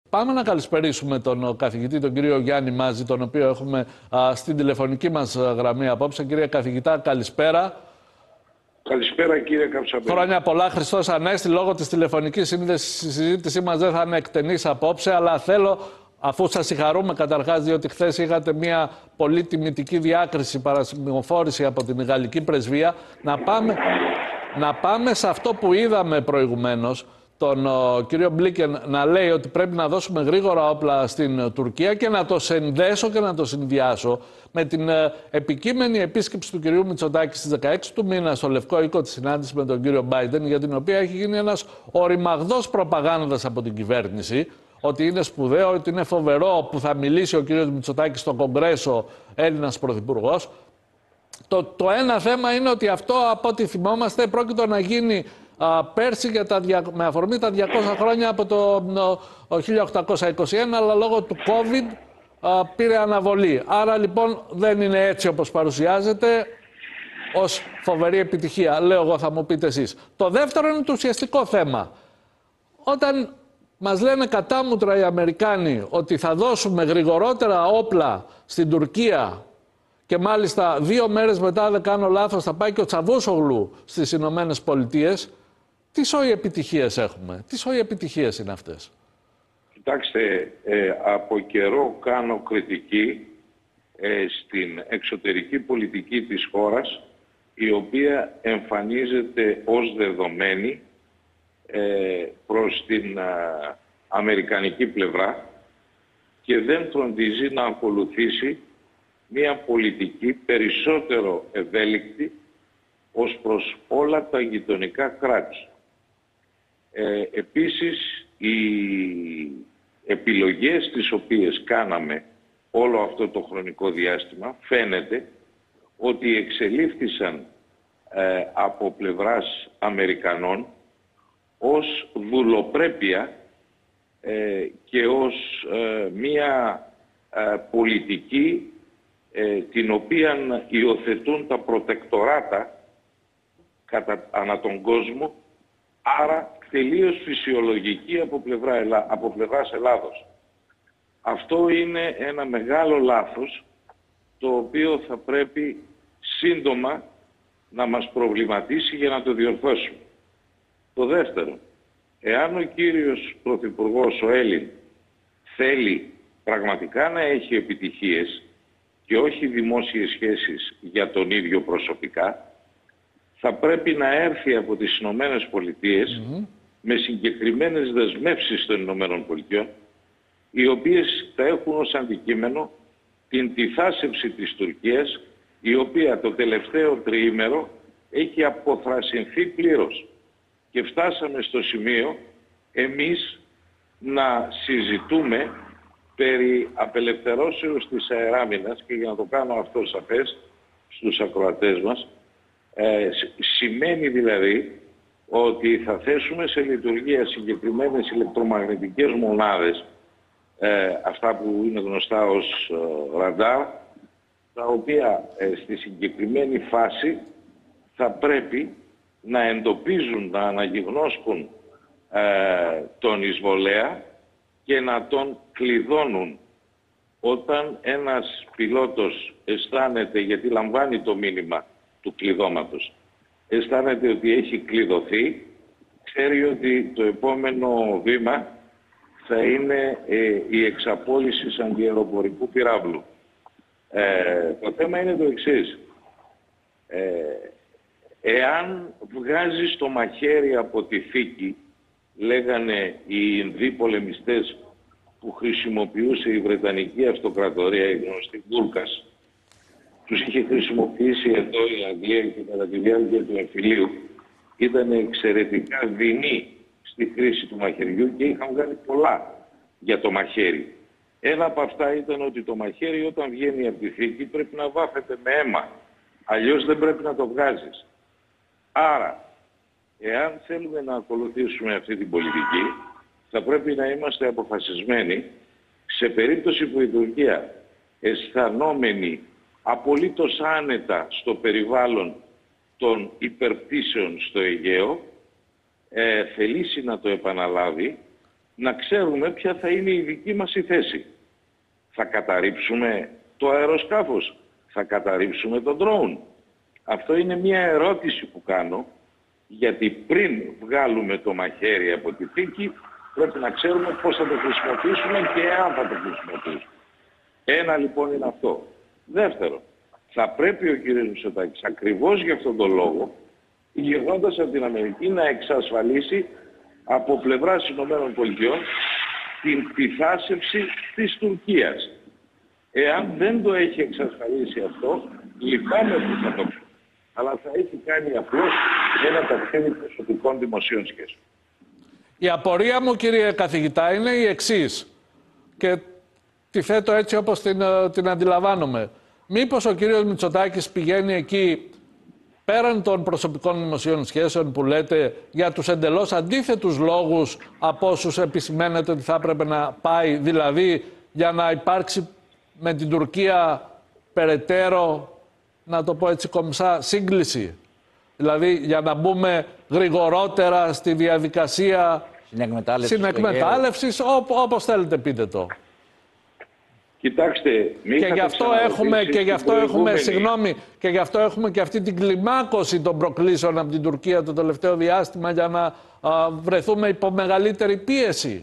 Πάμε να καλησπερίσουμε τον καθηγητή, τον κύριο Γιάννη Μάζη, τον οποίο έχουμε στην τηλεφωνική μας γραμμή απόψε. Κύριε καθηγητά, καλησπέρα. Καλησπέρα κύριε Καψαμπέλη. Χρόνια πολλά, Χριστός Ανέστη. Λόγω της τηλεφωνικής σύνδεσης η συζήτησή μας δεν θα είναι εκτενής απόψε, αλλά θέλω, αφού σας συγχαρούμε καταρχάς, διότι χθες είχατε μια πολύ τιμητική διάκριση, παρασημειοφόρηση από την Γαλλική Πρεσβεία, να πάμε σε αυτό που είδαμε προηγουμένως, τον κύριο Μπλίκεν να λέει ότι πρέπει να δώσουμε γρήγορα όπλα στην Τουρκία, και να το συνδέσω και να το συνδυάσω με την επικείμενη επίσκεψη του κυρίου Μητσοτάκη στις 16 του μήνα στο Λευκό Οίκο, τη συνάντηση με τον κύριο Μπάιντεν, για την οποία έχει γίνει ένας οριμαγδός προπαγάνδας από την κυβέρνηση, ότι είναι σπουδαίο, ότι είναι φοβερό που θα μιλήσει ο κύριος Μητσοτάκης στο Κογκρέσο, Έλληνας πρωθυπουργός. Το ένα θέμα είναι ότι αυτό, από ό,τι θυμόμαστε, πρόκειται να γίνει πέρσι με αφορμή τα 200 χρόνια από το 1821, αλλά λόγω του COVID πήρε αναβολή. Άρα λοιπόν δεν είναι έτσι όπως παρουσιάζεται, ως φοβερή επιτυχία. Λέω εγώ, θα μου πείτε εσείς. Το δεύτερο είναι το ουσιαστικό θέμα. Όταν μας λένε κατάμουτρα οι Αμερικάνοι ότι θα δώσουμε γρηγορότερα όπλα στην Τουρκία, και μάλιστα 2 μέρες μετά, δεν κάνω λάθος, θα πάει και ο Τσαβούσογλου στις Ηνωμένες Πολιτείες, τι σόι επιτυχίες έχουμε, τι σόι επιτυχίες είναι αυτές? Κοιτάξτε, από καιρό κάνω κριτική στην εξωτερική πολιτική της χώρας, η οποία εμφανίζεται ως δεδομένη προς την αμερικανική πλευρά και δεν φροντίζει να ακολουθήσει μια πολιτική περισσότερο ευέλικτη ως προς όλα τα γειτονικά κράτη. Επίσης, οι επιλογές τις οποίες κάναμε όλο αυτό το χρονικό διάστημα, φαίνεται ότι εξελίχθησαν από πλευράς Αμερικανών ως δουλοπρέπεια και ως μια πολιτική την οποία υιοθετούν τα προτεκτοράτα ανά τον κόσμο, άρα τελείως φυσιολογική από πλευράς Ελλάδος. Αυτό είναι ένα μεγάλο λάθος, το οποίο θα πρέπει σύντομα να μας προβληματίσει για να το διορθώσουμε. Το δεύτερο, εάν ο κύριος Πρωθυπουργός, ο Έλλην, θέλει πραγματικά να έχει επιτυχίες και όχι δημόσιες σχέσεις για τον ίδιο προσωπικά, θα πρέπει να έρθει από τις Ηνωμένες Πολιτείες με συγκεκριμένες δεσμεύσεις των Ηνωμένων Πολιτειών, οι οποίες θα έχουν ως αντικείμενο την τυθάσευση της Τουρκίας, η οποία το τελευταίο τριήμερο έχει αποθρασινθεί πλήρως. Και φτάσαμε στο σημείο εμείς να συζητούμε περί απελευθερώσεως της αεράμινας, και για να το κάνω αυτό σαφές στους ακροατές μας, σημαίνει δηλαδή ότι θα θέσουμε σε λειτουργία συγκεκριμένες ηλεκτρομαγνητικές μονάδες, αυτά που είναι γνωστά ως ραντάρ, τα οποία στη συγκεκριμένη φάση θα πρέπει να εντοπίζουν, να αναγιγνώσκουν τον εισβολέα και να τον κλειδώνουν. Όταν ένας πιλότος αισθάνεται, γιατί λαμβάνει το μήνυμα του κλειδώματος, αισθάνεται ότι έχει κλειδωθεί, ξέρει ότι το επόμενο βήμα θα είναι η εξαπόλυση αντιαεροπορικού πυράβλου. Το θέμα είναι το εξής. Εάν βγάζεις το μαχαίρι από τη θήκη, λέγανε οι Ινδοί πολεμιστές που χρησιμοποιούσε η Βρετανική Αυτοκρατορία, η γνωστή Γκούρκας, τους είχε χρησιμοποιήσει εδώ η Αγγλία και κατά τη διάρκεια του εμφυλίου, ήταν εξαιρετικά δεινοί στη χρήση του μαχαιριού και είχαν βγάλει πολλά για το μαχαίρι. Ένα από αυτά ήταν ότι το μαχαίρι όταν βγαίνει από τη θήκη πρέπει να βάφεται με αίμα, αλλιώς δεν πρέπει να το βγάζεις. Άρα, εάν θέλουμε να ακολουθήσουμε αυτή την πολιτική, θα πρέπει να είμαστε αποφασισμένοι σε περίπτωση που η Τουρκία, αισθανόμενη απολύτως άνετα στο περιβάλλον των υπερπτήσεων στο Αιγαίο, θελήσει να το επαναλάβει, να ξέρουμε ποια θα είναι η δική μας η θέση. Θα καταρρίψουμε το αεροσκάφος, θα καταρρίψουμε το drone. Αυτό είναι μια ερώτηση που κάνω, γιατί πριν βγάλουμε το μαχαίρι από τη θήκη, πρέπει να ξέρουμε πώς θα το χρησιμοποιήσουμε και αν θα το χρησιμοποιήσουμε. Ένα λοιπόν είναι αυτό. Δεύτερο, θα πρέπει ο κ. Μητσοτάκης ακριβώς για αυτόν τον λόγο, γυρνώντας από την Αμερική, να εξασφαλίσει από πλευράς ΗΠΑ την πειθάσευση της Τουρκίας. Εάν δεν το έχει εξασφαλίσει αυτό, λυπάμαι που θα το πει, αλλά θα έχει κάνει απλώς ένα ταξίδι προσωπικών δημοσίων σχέσεων. Η απορία μου, κύριε καθηγητά, είναι η εξής, και τη θέτω έτσι όπως την αντιλαμβάνομαι. Μήπως ο κύριος Μητσοτάκης πηγαίνει εκεί πέραν των προσωπικών δημοσίων σχέσεων που λέτε, για τους εντελώς αντίθετους λόγους από όσους επισημαίνεται ότι θα έπρεπε να πάει, δηλαδή για να υπάρξει με την Τουρκία περαιτέρω, να το πω έτσι κομψά, σύγκληση. Δηλαδή για να μπούμε γρηγορότερα στη διαδικασία συνεκμετάλλευσης, όπως θέλετε πείτε το. Κοιτάξτε, και γι' αυτό έχουμε και αυτή την κλιμάκωση των προκλήσεων από την Τουρκία το τελευταίο διάστημα, για να βρεθούμε υπό μεγαλύτερη πίεση.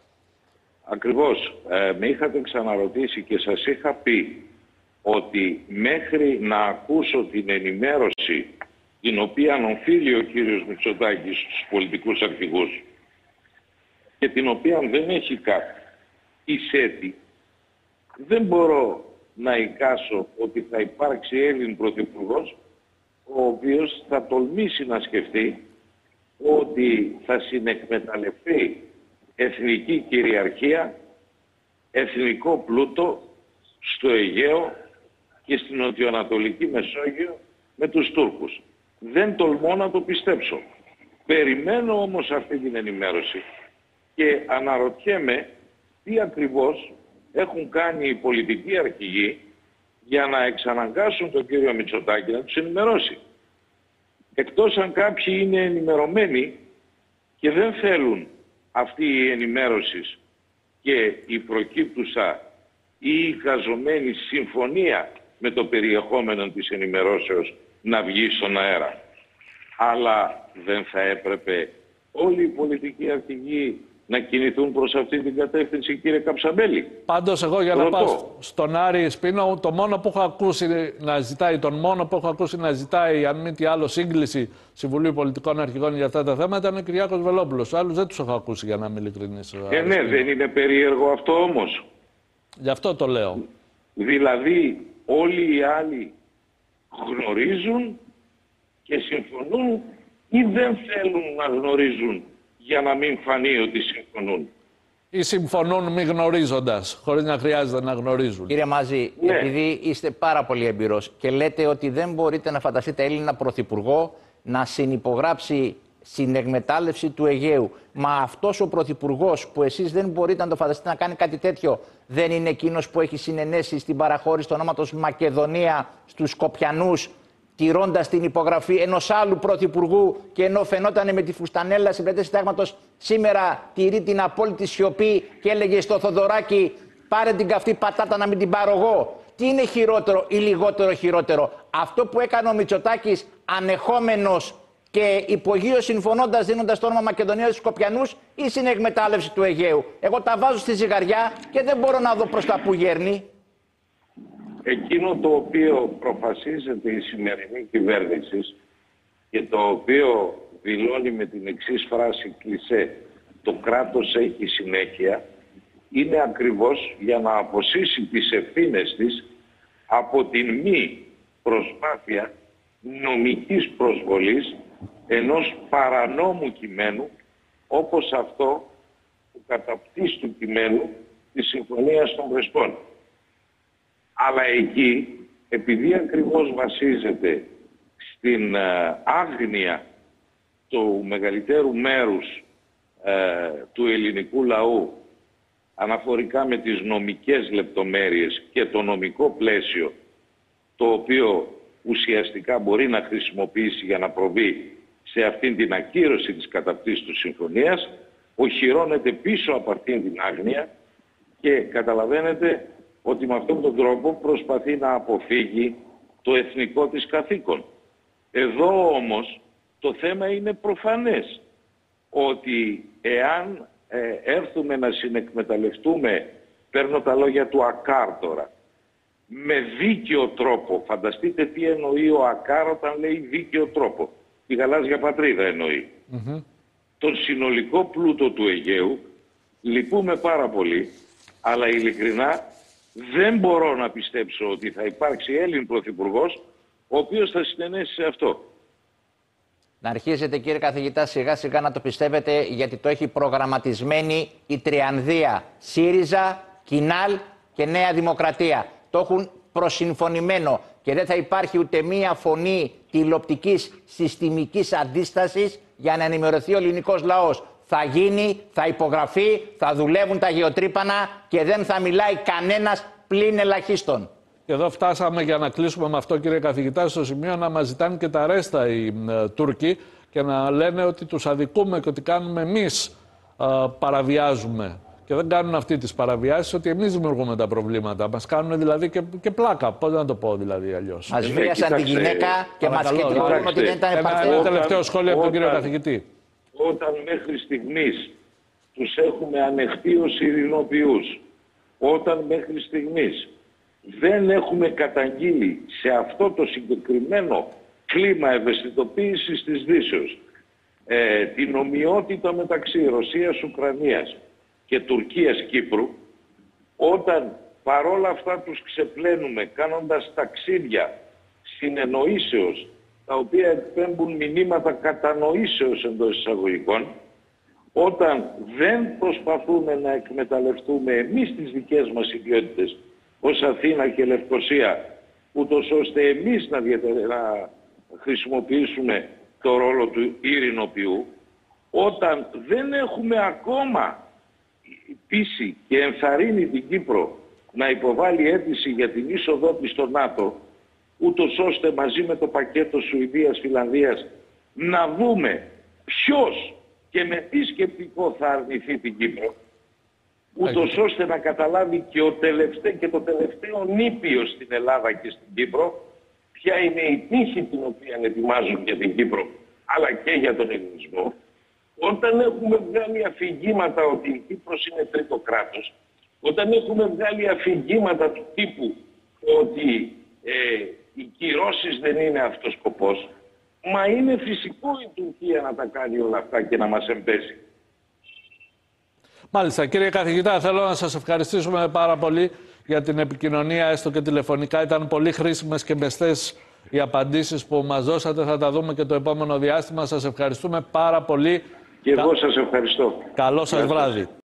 Ακριβώς. Με είχατε ξαναρωτήσει και σας είχα πει ότι μέχρι να ακούσω την ενημέρωση την οποία οφείλει ο κύριος Μητσοτάκης στους πολιτικούς αρχηγούς και την οποία δεν έχει κάνει εισέτη, δεν μπορώ να εικάσω ότι θα υπάρξει Έλλην πρωθυπουργός ο οποίος θα τολμήσει να σκεφτεί ότι θα συνεκμεταλλευτεί εθνική κυριαρχία, εθνικό πλούτο στο Αιγαίο και στην νοτιοανατολική Μεσόγειο με τους Τούρκους. Δεν τολμώ να το πιστέψω. Περιμένω όμως αυτή την ενημέρωση και αναρωτιέμαι τι ακριβώς έχουν κάνει οι πολιτικοί αρχηγοί για να εξαναγκάσουν τον κύριο Μητσοτάκη να τους ενημερώσει. Εκτός αν κάποιοι είναι ενημερωμένοι και δεν θέλουν αυτή η ενημέρωση και η προκύπτουσα ή η εικαζομένη συμφωνία με το περιεχόμενο της ενημερώσεως να βγει στον αέρα. Αλλά δεν θα έπρεπε όλοι οι πολιτικοί αρχηγοί να κινηθούν προς αυτή την κατεύθυνση, κύριε Καψαμπέλη? Πάντως εγώ, για να πάω στον Άρη Σπίνο, τον μόνο που έχω ακούσει να ζητάει, αν μη τι άλλο, σύγκληση Συμβουλίου Πολιτικών Αρχηγών για αυτά τα θέματα είναι ο Κυριάκος Βελόπουλος. Άλλους δεν τους έχω ακούσει, για να είμαι ειλικρινής. Ναι, δεν είναι περίεργο αυτό όμως? Γι' αυτό το λέω. Δηλαδή όλοι οι άλλοι γνωρίζουν και συμφωνούν ή δεν θέλουν να γνωρίζουν για να μην φανεί ότι συμφωνούν? Ή συμφωνούν μη γνωρίζοντας, χωρίς να χρειάζεται να γνωρίζουν. Κύριε Μάζη, επειδή είστε πάρα πολύ εμπειρός και λέτε ότι δεν μπορείτε να φανταστείτε Έλληνα πρωθυπουργό να συνυπογράψει συνεκμετάλλευση του Αιγαίου. Μα αυτός ο πρωθυπουργός που εσείς δεν μπορείτε να το φανταστείτε να κάνει κάτι τέτοιο, δεν είναι εκείνος που έχει συνενέσει στην παραχώρηση του ονόματος Μακεδονία στους Σκοπιανούς, τηρώντας την υπογραφή ενός άλλου πρωθυπουργού, και ενώ φαινόταν με τη φουστανέλα συμπλέτες συντάγματος, σήμερα τηρεί την απόλυτη σιωπή και έλεγε στο Θοδωράκη, πάρε την καυτή πατάτα να μην την πάρω εγώ? Τι είναι χειρότερο ή λιγότερο χειρότερο? Αυτό που έκανε ο Μητσοτάκης ανεχόμενος και υπογείως συμφωνώντας, δίνοντας το όνομα Μακεδονία στους Σκοπιανούς, ή συνεκμετάλλευση του Αιγαίου? Εγώ τα βάζω στη ζυγαριά και δεν μπορώ να δω προς τα που γέρνει. Εκείνο το οποίο προφασίζεται η σημερινή κυβέρνηση και το οποίο δηλώνει με την εξής φράση κλισέ, το κράτος έχει συνέχεια, είναι ακριβώς για να αποσύσει τις ευθύνες της από την μη προσπάθεια νομικής προσβολής ενός παρανόμου κειμένου όπως αυτό του καταπτύστου κειμένου της Συμφωνίας των Πρεσπών. Αλλά εκεί, επειδή ακριβώς βασίζεται στην άγνοια του μεγαλύτερου μέρους του ελληνικού λαού αναφορικά με τις νομικές λεπτομέρειες και το νομικό πλαίσιο το οποίο ουσιαστικά μπορεί να χρησιμοποιήσει για να προβεί σε αυτήν την ακύρωση της καταπτύστου συμφωνίας, οχυρώνεται πίσω από αυτήν την άγνοια και καταλαβαίνετε ότι με αυτόν τον τρόπο προσπαθεί να αποφύγει το εθνικό της καθήκον. Εδώ όμως το θέμα είναι προφανές, ότι εάν έρθουμε να συνεκμεταλλευτούμε, παίρνω τα λόγια του Ακάρ τώρα, με δίκαιο τρόπο, φανταστείτε τι εννοεί ο Ακάρ όταν λέει δίκαιο τρόπο, τη γαλάζια πατρίδα εννοεί, τον συνολικό πλούτο του Αιγαίου, λυπούμε πάρα πολύ, αλλά ειλικρινά δεν μπορώ να πιστέψω ότι θα υπάρξει Έλλην πρωθυπουργός ο οποίος θα συνενέσει σε αυτό. Να αρχίσετε, κύριε καθηγητά, σιγά σιγά να το πιστεύετε, γιατί το έχει προγραμματισμένη η τριανδία ΣΥΡΙΖΑ, ΚΙΝΑΛ και Νέα Δημοκρατία. Το έχουν προσυμφωνημένο και δεν θα υπάρχει ούτε μία φωνή τηλεοπτικής συστημικής αντίστασης για να ενημερωθεί ο ελληνικός λαός. Θα γίνει, θα υπογραφεί, θα δουλεύουν τα γεωτρύπανα και δεν θα μιλάει κανένας πλην ελαχίστων. Και εδώ φτάσαμε, για να κλείσουμε με αυτό, κύριε καθηγητά, στο σημείο να μας ζητάνε και τα ρέστα οι Τούρκοι και να λένε ότι τους αδικούμε και ότι κάνουμε εμείς, παραβιάζουμε. Και δεν κάνουν αυτοί τις παραβιάσεις, ότι εμείς δημιουργούμε τα προβλήματα. Μας κάνουν δηλαδή και πλάκα. Πώς να το πω δηλαδή αλλιώς. Μας βίασαν τη γυναίκα και μας κατηγορούν ότι δεν ήταν Ένα τελευταίο σχόλιο από τον κύριο καθηγητή. Όταν μέχρι στιγμής τους έχουμε ανεχτεί ως ειρηνοποιούς, όταν μέχρι στιγμής δεν έχουμε καταγγείλει σε αυτό το συγκεκριμένο κλίμα ευαισθητοποίησης της Δύσεως την ομοιότητα μεταξύ Ρωσίας-Ουκρανίας και Τουρκίας-Κύπρου, όταν παρόλα αυτά τους ξεπλένουμε κάνοντας ταξίδια συνεννοήσεως, τα οποία εκπέμπουν μηνύματα κατανοήσεως εντός εισαγωγικών, όταν δεν προσπαθούμε να εκμεταλλευτούμε εμείς τις δικές μας ιδιότητες ως Αθήνα και Λευκοσία, ούτως ώστε εμείς να χρησιμοποιήσουμε το ρόλο του ειρηνοποιού, όταν δεν έχουμε ακόμα πείσει και ενθαρρύνει την Κύπρο να υποβάλει αίτηση για την είσοδό της στο ΝΑΤΟ, ούτως ώστε μαζί με το πακέτο Σουηδίας-Φιλανδίας να δούμε ποιος και με τι σκεπτικό θα αρνηθεί την Κύπρο, ούτως ώστε να καταλάβει και το τελευταίο νήπιο στην Ελλάδα και στην Κύπρο ποια είναι η τύχη την οποία ετοιμάζουν για την Κύπρο αλλά και για τον ελληνισμό. Όταν έχουμε βγάλει αφηγήματα ότι η Κύπρος είναι τρίτο κράτος, όταν έχουμε βγάλει αφηγήματα του τύπου ότι οι κυρώσεις δεν είναι αυτός σκοπός, μα είναι φυσικό η Τουρκία να τα κάνει όλα αυτά και να μας εμπέσει. Μάλιστα. Κύριε καθηγητά, θέλω να σας ευχαριστήσουμε πάρα πολύ για την επικοινωνία, έστω και τηλεφωνικά. Ήταν πολύ χρήσιμες και μεστές οι απαντήσεις που μας δώσατε. Θα τα δούμε και το επόμενο διάστημα. Σας ευχαριστούμε πάρα πολύ. Και εγώ σας ευχαριστώ. Καλό σας βράδυ.